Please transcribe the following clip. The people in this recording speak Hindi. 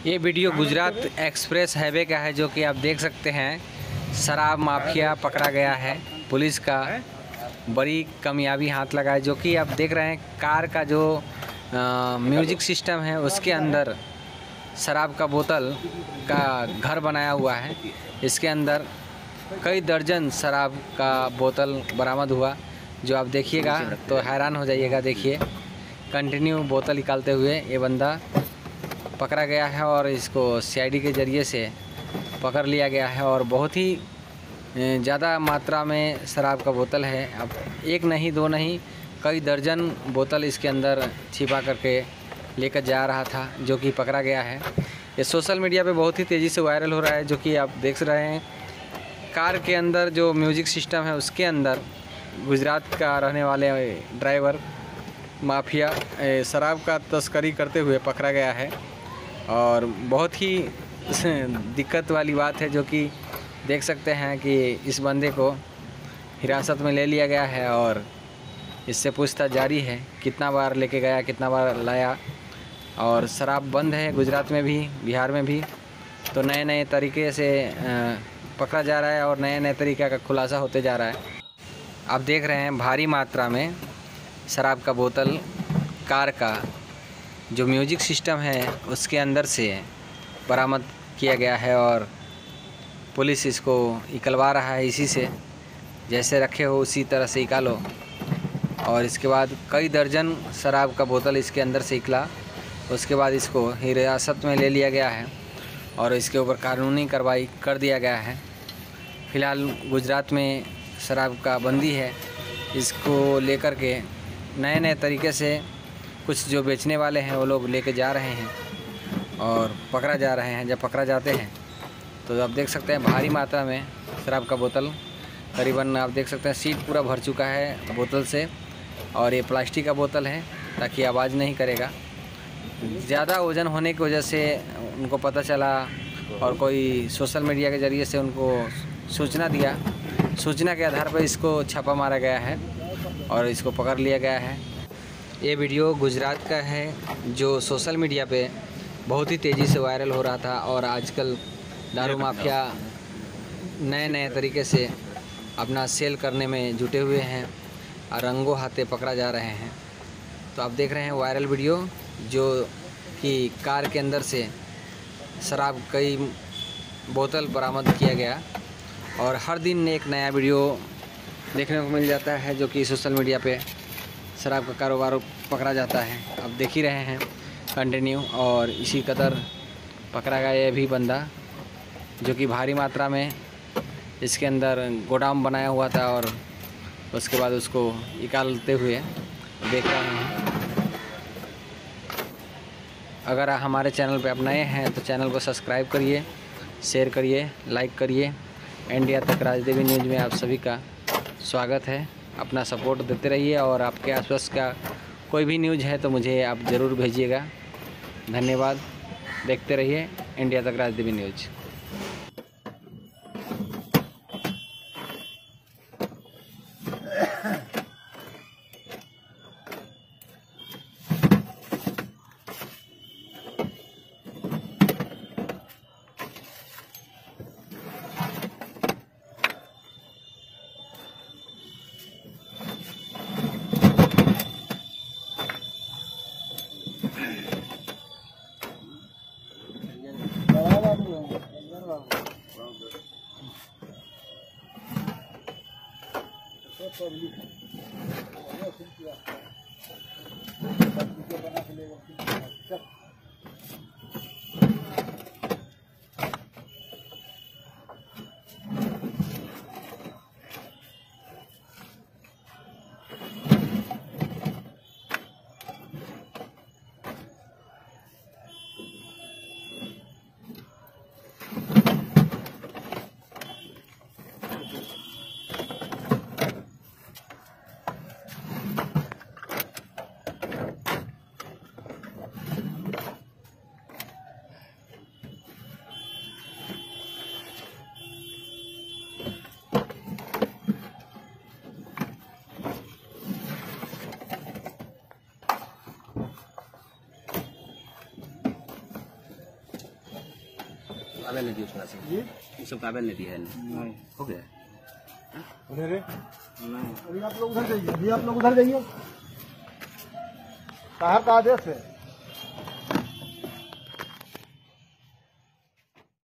ये वीडियो गुजरात एक्सप्रेस हाईवे का है, जो कि आप देख सकते हैं। शराब माफिया पकड़ा गया है। पुलिस का बड़ी कामयाबी हाथ लगा है। जो कि आप देख रहे हैं, कार का जो म्यूजिक सिस्टम है उसके अंदर शराब का बोतल का घर बनाया हुआ है। इसके अंदर कई दर्जन शराब का बोतल बरामद हुआ, जो आप देखिएगा तो हैरान हो जाइएगा। देखिए, कंटिन्यू बोतल निकालते हुए ये बंदा पकड़ा गया है और इसको सीआईडी के ज़रिए से पकड़ लिया गया है। और बहुत ही ज़्यादा मात्रा में शराब का बोतल है। अब एक नहीं, दो नहीं, कई दर्जन बोतल इसके अंदर छिपा करके लेकर जा रहा था, जो कि पकड़ा गया है। ये सोशल मीडिया पे बहुत ही तेज़ी से वायरल हो रहा है। जो कि आप देख रहे हैं, कार के अंदर जो म्यूज़िक सिस्टम है उसके अंदर गुजरात का रहने वाले ड्राइवर माफिया शराब का तस्करी करते हुए पकड़ा गया है। और बहुत ही दिक्कत वाली बात है, जो कि देख सकते हैं कि इस बंदे को हिरासत में ले लिया गया है और इससे पूछताछ जारी है। कितना बार लेके गया, कितना बार लाया। और शराब बंद है गुजरात में भी, बिहार में भी। तो नए नए तरीके से पकड़ा जा रहा है और नए नए तरीक़े का खुलासा होते जा रहा है। आप देख रहे हैं, भारी मात्रा में शराब का बोतल कार का जो म्यूजिक सिस्टम है उसके अंदर से बरामद किया गया है। और पुलिस इसको निकलवा रहा है, इसी से जैसे रखे हो उसी तरह से निकालो। और इसके बाद कई दर्जन शराब का बोतल इसके अंदर से निकला। उसके बाद इसको हिरासत में ले लिया गया है और इसके ऊपर कानूनी कार्रवाई कर दिया गया है। फ़िलहाल गुजरात में शराब का बंदी है। इसको लेकर के नए नए तरीके से कुछ जो बेचने वाले हैं वो लोग लेके जा रहे हैं और पकड़ा जा रहे हैं। जब पकड़ा जाते हैं तो आप देख सकते हैं भारी मात्रा में शराब का बोतल, करीबन आप देख सकते हैं सीट पूरा भर चुका है बोतल से। और ये प्लास्टिक का बोतल है ताकि आवाज़ नहीं करेगा। ज़्यादा वज़न होने की वजह से उनको पता चला और कोई सोशल मीडिया के ज़रिए से उनको सूचना दिया। सूचना के आधार पर इसको छापा मारा गया है और इसको पकड़ लिया गया है। ये वीडियो गुजरात का है, जो सोशल मीडिया पे बहुत ही तेज़ी से वायरल हो रहा था। और आजकल दारू माफिया नए नए तरीके से अपना सेल करने में जुटे हुए हैं और रंगों हाथे पकड़ा जा रहे हैं। तो आप देख रहे हैं वायरल वीडियो, जो कि कार के अंदर से शराब कई बोतल बरामद किया गया। और हर दिन एक नया वीडियो देखने को मिल जाता है, जो कि सोशल मीडिया पे शराब का कारोबार पकड़ा जाता है। अब देख ही रहे हैं कंटिन्यू। और इसी कदर पकड़ा गया ये भी बंदा, जो कि भारी मात्रा में इसके अंदर गोदाम बनाया हुआ था और उसके बाद उसको निकालते हुए देख रहे हैं। अगर हमारे चैनल पे आप नए हैं तो चैनल को सब्सक्राइब करिए, शेयर करिए, लाइक करिए। इंडिया तक राजदेवी न्यूज़ में आप सभी का स्वागत है। अपना सपोर्ट देते रहिए और आपके आसपास का कोई भी न्यूज़ है तो मुझे आप ज़रूर भेजिएगा। धन्यवाद। देखते रहिए इंडिया तक राजदेवी न्यूज़। काबिल नहीं दी उसका से ये सब काबिल नहीं दिया है नहीं हो गया अरे नहीं अभी आप लोग उधर जाइए साहब का आदेश है।